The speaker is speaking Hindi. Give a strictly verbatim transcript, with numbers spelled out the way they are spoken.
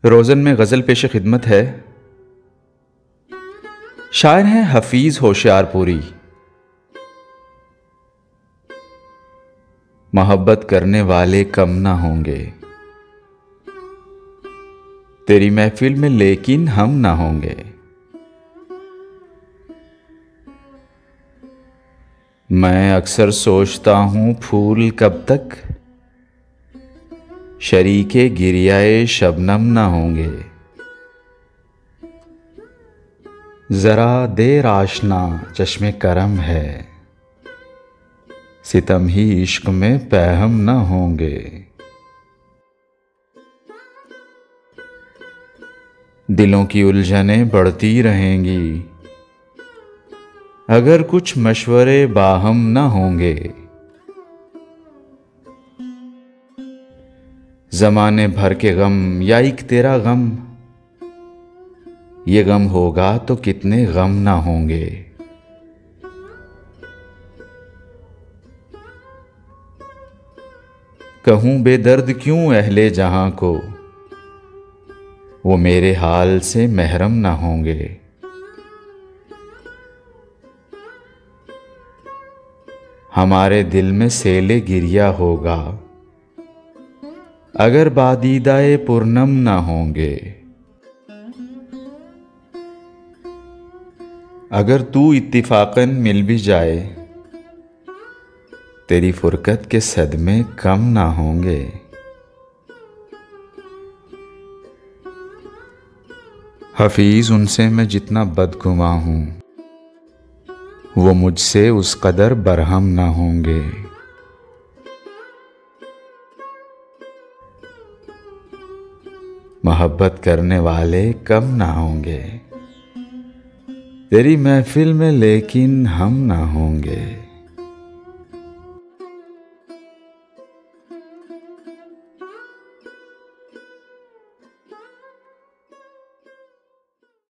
रोज़न में गज़ल पेश खिदमत है। शायर हैं हफीज़ होशियारपुरी। मोहब्बत करने वाले कम ना होंगे तेरी महफिल में, लेकिन हम ना होंगे। मैं अक्सर सोचता हूँ फूल कब तक शरीके गिरियाए शबनम ना होंगे। जरा देर आशना चश्मे करम है, सितम ही इश्क में पैहम ना होंगे। दिलों की उलझनें बढ़ती रहेंगी अगर कुछ मशवरे बाहम ना होंगे। ज़माने भर के गम या एक तेरा गम, ये गम होगा तो कितने गम ना होंगे। कहूं बेदर्द क्यों अहले जहां को, वो मेरे हाल से महरम ना होंगे। हमारे दिल में सेले गिरिया होगा अगर बादीदाए पूर्णम ना होंगे। अगर तू इत्तिफाकन मिल भी जाए, तेरी फुरकत के सदमे कम ना होंगे। हफीज उनसे मैं जितना बदगुमा हूं, वो मुझसे उस कदर बरहम ना होंगे। मोहब्बत करने वाले कम ना होंगे तेरी महफिल में, लेकिन हम ना होंगे।